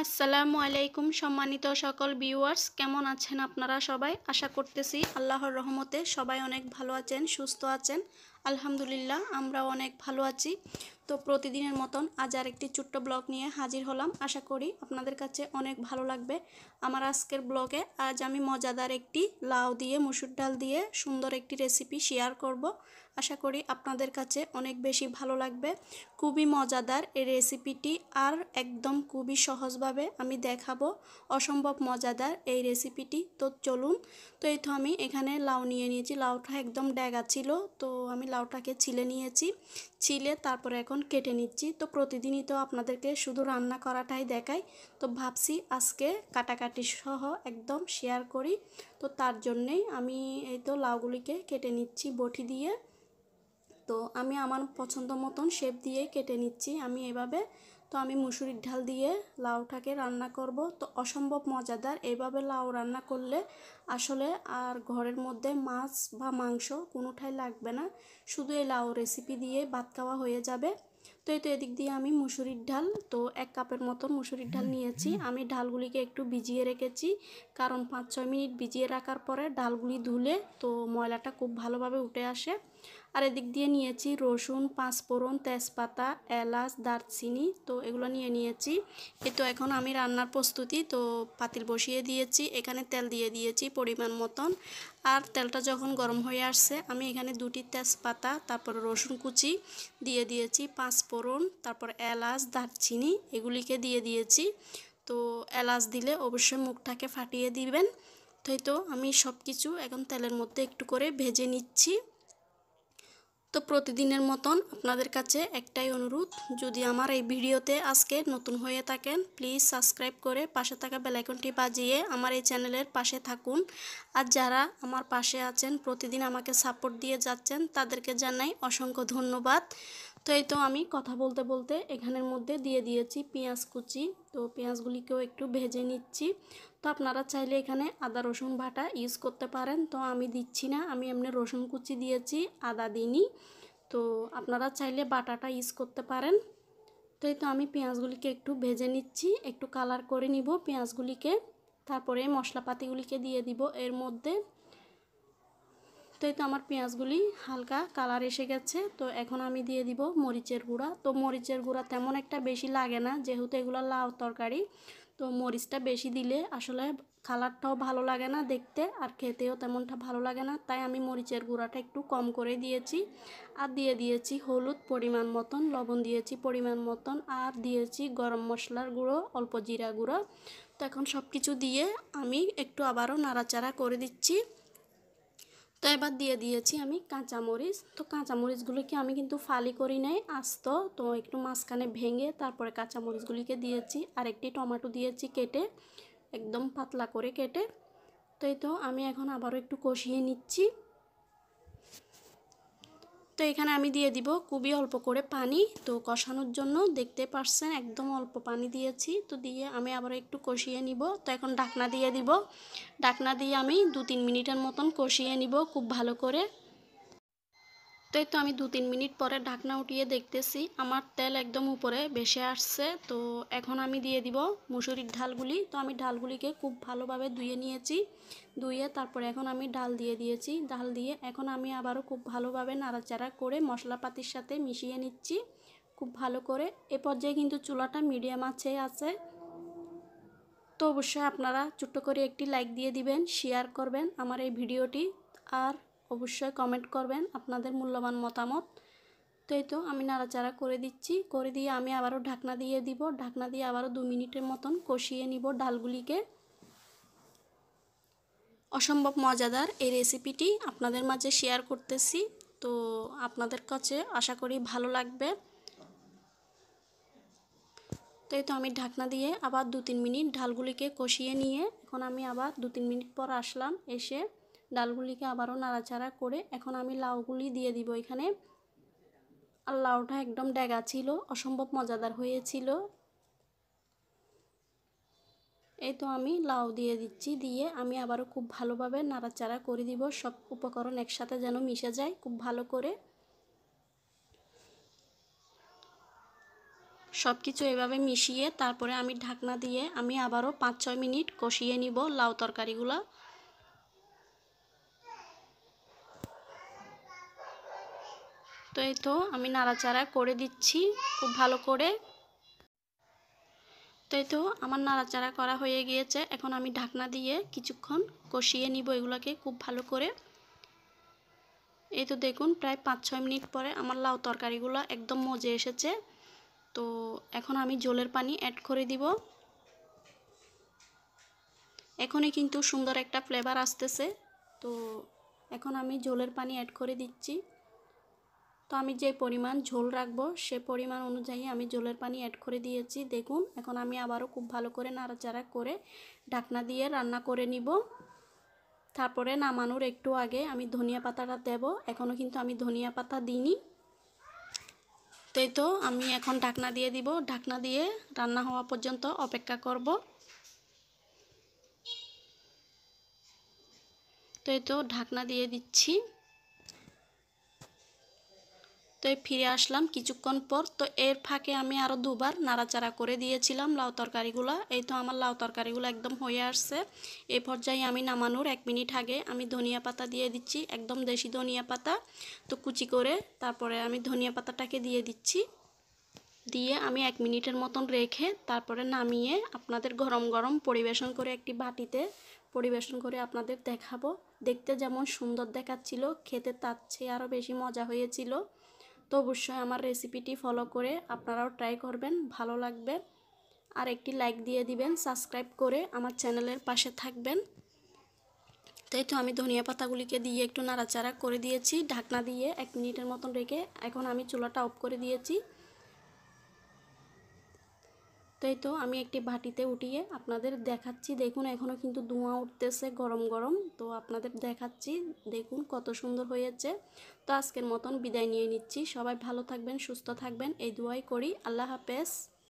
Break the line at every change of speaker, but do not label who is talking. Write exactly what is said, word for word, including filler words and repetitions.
আসসালামু আলাইকুম সম্মানিত সকল ভিউয়ার্স, কেমন আছেন আপনারা সবাই? আশা করতেছি আল্লাহর রহমতে সবাই অনেক ভালো আছেন, সুস্থ আছেন। আলহামদুলিল্লাহ, আমরাও অনেক ভালো আছি। তো প্রতিদিনের মতন আজ আর একটি ছোট্ট ব্লগ নিয়ে হাজির হলাম। আশা করি আপনাদের কাছে অনেক ভালো লাগবে আমার আজকের ব্লগে। আজ আমি মজাদার একটি লাউ দিয়ে মসুর ডাল দিয়ে সুন্দর একটি রেসিপি শেয়ার করব। আশা করি আপনাদের কাছে অনেক বেশি ভালো লাগবে। খুবই মজাদার এই রেসিপিটি, আর একদম খুবই সহজভাবে আমি দেখাবো। অসম্ভব মজাদার এই রেসিপিটি। তো চলুন। তো এই তো আমি এখানে লাউ নিয়ে নিয়েছি। লাউটা একদম ড্যাগা ছিল, তো আমি লাউটাকে ছিলে নিয়েছি। ছিলে তারপরে এখন কেটে নিচ্ছি। তো প্রতিদিনই তো আপনাদেরকে শুধু রান্না করাটাই দেখাই, তো ভাবছি আজকে কাটাকাটি সহ একদম শেয়ার করি। তো তার জন্যেই আমি এই তো লাউগুলিকে কেটে নিচ্ছি বটি দিয়ে। তো আমি আমার পছন্দ মতন শেপ দিয়ে কেটে নিচ্ছি আমি এভাবে। তো আমি মুসুরির ডাল দিয়ে লাউটাকে রান্না করব। তো অসম্ভব মজাদার। এইভাবে লাউ রান্না করলে আসলে আর ঘরের মধ্যে মাছ বা মাংস কোনোটাই লাগবে না, শুধু এই লাউ রেসিপি দিয়ে ভাত খাওয়া হয়ে যাবে। তো এই তো এদিক দিয়ে আমি মুসুরির ডাল, তো এক কাপের মতন মুসুরির ডাল নিয়েছি। আমি ডালগুলিকে একটু ভিজিয়ে রেখেছি, কারণ পাঁচ ছয় মিনিট ভিজিয়ে রাখার পরে ডালগুলি ধুলে তো ময়লাটা খুব ভালোভাবে উঠে আসে। আর এদিক দিয়ে নিয়েছি রসুন, পাঁচফোড়ন, তেজপাতা, এলাচ, দারচিনি, তো এগুলো নিয়ে নিয়েছি। এই তো এখন আমি রান্নার প্রস্তুতি। তো পাতিল বসিয়ে দিয়েছি, এখানে তেল দিয়ে দিয়েছি পরিমাণ মতন। আর তেলটা যখন গরম হয়ে আসছে আমি এখানে দুটি তেজপাতা, তারপর রসুন কুচি দিয়ে দিয়েছি, পাঁচফোড়ন, তারপর এলাচ, দারচিনি এগুলিকে দিয়ে দিয়েছি। তো এলাচ দিলে অবশ্যই মুখটাকে ফাটিয়ে দিবেন। তো এই তো আমি সব কিছু এখন তেলের মধ্যে একটু করে ভেজে নিচ্ছি। তো প্রতিদিনের মতন আপনাদের কাছে একটাই অনুরোধ, যদি আমার এই ভিডিওতে আজকে নতুন হয়ে থাকেন প্লিজ সাবস্ক্রাইব করে পাশে থাকা বেল আইকনটি বাজিয়ে আমার এই চ্যানেলের পাশে থাকুন। আর যারা আমার পাশে আছেন, প্রতিদিন আমাকে সাপোর্ট দিয়ে যাচ্ছেন, তাদেরকে জানাই অসংখ্য ধন্যবাদ। তো এই তো আমি কথা বলতে বলতে এখানের মধ্যে দিয়ে দিয়েছি পেঁয়াজ কুচি। তো পেঁয়াজগুলিকেও একটু ভেজে নিচ্ছি। তো আপনারা চাইলে এখানে আদা রসুন বাটা ইউজ করতে পারেন, তো আমি দিচ্ছি না, আমি এমনি রসুন কুচি দিয়েছি, আদা দিইনি। তো আপনারা চাইলে বাটাটা ইউজ করতে পারেন। তো এই তো আমি পেঁয়াজগুলিকে একটু ভেজে নিচ্ছি, একটু কালার করে নিব পেঁয়াজগুলিকে। তারপরে মশলাপাতিগুলিকে দিয়ে দিব এর মধ্যে। তো এই তো আমার পেঁয়াজগুলি হালকা কালার এসে গেছে। তো এখন আমি দিয়ে দিব মরিচের গুঁড়া। তো মরিচের গুঁড়া তেমন একটা বেশি লাগে না, যেহেতু এগুলো লাউ তরকারি। তো মরিচটা বেশি দিলে আসলে কালারটাও ভালো লাগে না দেখতে, আর খেতেও তেমনটা ভালো লাগে না, তাই আমি মরিচের গুঁড়াটা একটু কম করে দিয়েছি। আর দিয়ে দিয়েছি হলুদ পরিমাণ মতন, লবণ দিয়েছি পরিমাণ মতন, আর দিয়েছি গরম মশলার গুঁড়ো, অল্প জিরা গুঁড়ো। তো এখন সব কিছু দিয়ে আমি একটু আবারও নাড়াচাড়া করে দিচ্ছি। তো এবার দিয়ে দিয়েছি আমি কাঁচামরিচ। তো কাঁচামরিচগুলিকে আমি কিন্তু ফালি করি নাই, আস্ত, তো একটু মাঝখানে ভেঙে তারপরে কাঁচামরিচগুলিকে দিয়েছি। আর একটি টমেটো দিয়েছি কেটে, একদম পাতলা করে কেটে। তো এই তো আমি এখন আবারও একটু কষিয়ে নিচ্ছি। তো এখানে আমি দিয়ে দিব খুবই অল্প করে পানি। তো কষানোর জন্য দেখতে পাচ্ছেন একদম অল্প পানি দিয়েছি। তো দিয়ে আমি আবার একটু কষিয়ে নিব। তো এখন ঢাকনা দিয়ে দিব। ঢাকনা দিয়ে আমি দু তিন মিনিটের মতন কষিয়ে নিব খুব ভালো করে। তো এই তো আমি দু তিন মিনিট পরে ঢাকনা উঠিয়ে দেখতেছি আমার তেল একদম উপরে ভেসে আসছে। তো এখন আমি দিয়ে দিব মুসুরির ডালগুলি। তো আমি ডালগুলিকে খুব ভালোভাবে ধুয়ে নিয়েছি। ধুয়ে তারপরে এখন আমি ডাল দিয়ে দিয়েছি। ডাল দিয়ে এখন আমি আবারও খুব ভালোভাবে নাড়াচাড়া করে মশলাপাতির সাথে মিশিয়ে নিচ্ছি খুব ভালো করে। এ পর্যায়ে কিন্তু চুলাটা মিডিয়াম আঁচে আছে। তো অবশ্যই আপনারা ছোট্ট করে একটি লাইক দিয়ে দিবেন, শেয়ার করবেন আমার এই ভিডিওটি, আর অবশ্যই কমেন্ট করবেন আপনাদের মূল্যবান মতামত। তো এই তো আমি নাড়াচাড়া করে দিচ্ছি, করে দিয়ে আমি আবারও ঢাকনা দিয়ে দিব। ঢাকনা দিয়ে আবারও দু মিনিটের মতন কষিয়ে নিব ডালগুলিকে। অসম্ভব মজাদার এই রেসিপিটি আপনাদের মাঝে শেয়ার করতেছি। তো আপনাদের কাছে আশা করি ভালো লাগবে। তো এই তো আমি ঢাকনা দিয়ে আবার দু তিন মিনিট ডালগুলিকে কষিয়ে নিয়ে এখন আমি আবার দু তিন মিনিট পর আসলাম। এসে ডালগুলিকে আবারও নাড়াচাড়া করে এখন আমি লাউগুলি দিয়ে দিব এখানে। আর লাউটা একদম ড্যাগা ছিল, অসম্ভব মজাদার হয়েছিল। এই তো আমি লাউ দিয়ে দিচ্ছি, দিয়ে আমি আবারও খুব ভালোভাবে নাড়াচাড়া করে দিব, সব উপকরণ একসাথে যেন মিশে যায় খুব ভালো করে। সব কিছু এভাবে মিশিয়ে তারপরে আমি ঢাকনা দিয়ে আমি আবারও পাঁচ ছয় মিনিট কষিয়ে নিব লাউ তরকারিগুলো। তো এই তো আমি নাড়াচাড়া করে দিচ্ছি খুব ভালো করে। তো এই তো আমার নাড়াচাড়া করা হয়ে গিয়েছে, এখন আমি ঢাকনা দিয়ে কিছুক্ষণ কষিয়ে নিব এগুলোকে খুব ভালো করে। এই তো দেখুন প্রায় পাঁচ ছয় মিনিট পরে আমার লাউ তরকারিগুলো একদম মজে এসেছে। তো এখন আমি ঝোলের পানি অ্যাড করে দিব। এখনই কিন্তু সুন্দর একটা ফ্লেভার আসতেছে। তো এখন আমি ঝোলের পানি অ্যাড করে দিচ্ছি। তো আমি যে পরিমাণ ঝোল রাখবো সে পরিমাণ অনুযায়ী আমি ঝোলের পানি অ্যাড করে দিয়েছি। দেখুন এখন আমি আবারও খুব ভালো করে নাড়াচাড়া করে ঢাকনা দিয়ে রান্না করে নিব। তারপরে নামানোর একটু আগে আমি ধনিয়া পাতাটা দেব, এখনও কিন্তু আমি ধনিয়া পাতা দিইনি। তো এই তো আমি এখন ঢাকনা দিয়ে দিব, ঢাকনা দিয়ে রান্না হওয়া পর্যন্ত অপেক্ষা করব। তো এই তো ঢাকনা দিয়ে দিচ্ছি। তো এই ফিরে আসলাম কিছুক্ষণ পর। তো এর ফাঁকে আমি আরও দুবার নাড়াচাড়া করে দিয়েছিলাম লাউ তরকারিগুলো। এই তো আমার লাউ তরকারিগুলো একদম হয়ে আসছে। এই পর্যায়ে আমি নামানোর এক মিনিট আগে আমি ধনিয়া পাতা দিয়ে দিচ্ছি, একদম দেশি ধনিয়া পাতা। তো কুচি করে তারপরে আমি ধনিয়া পাতাটাকে দিয়ে দিচ্ছি। দিয়ে আমি এক মিনিটের মতন রেখে তারপরে নামিয়ে আপনাদের গরম গরম পরিবেশন করে একটি বাটিতে পরিবেশন করে আপনাদের দেখাবো। দেখতে যেমন সুন্দর দেখাচ্ছিল, খেতে তার চেয়ে আরও বেশি মজা হয়েছিল। তো অবশ্যই আমার রেসিপিটি ফলো করে আপনারাও ট্রাই করবেন, ভালো লাগবে। আর একটি লাইক দিয়ে দিবেন, সাবস্ক্রাইব করে আমার চ্যানেলের পাশে থাকবেন। তাই তো আমি ধনিয়া পাতাগুলিকে দিয়ে একটু নাড়াচাড়া করে দিয়েছি ঢাকনা দিয়ে এক মিনিটের মতন রেখে। এখন আমি চুলাটা অফ করে দিয়েছি। তাই তো আমি একটি বাটিতে উঠিয়ে আপনাদের দেখাচ্ছি। দেখুন এখনও কিন্তু ধোঁয়া উঠতেছে গরম গরম। তো আপনাদের দেখাচ্ছি, দেখুন কত সুন্দর হয়েছে। তো আজকের মতন বিদায় নিয়ে নিচ্ছি। সবাই ভালো থাকবেন, সুস্থ থাকবেন এই দোয়াই করি। আল্লাহ হাফেজ।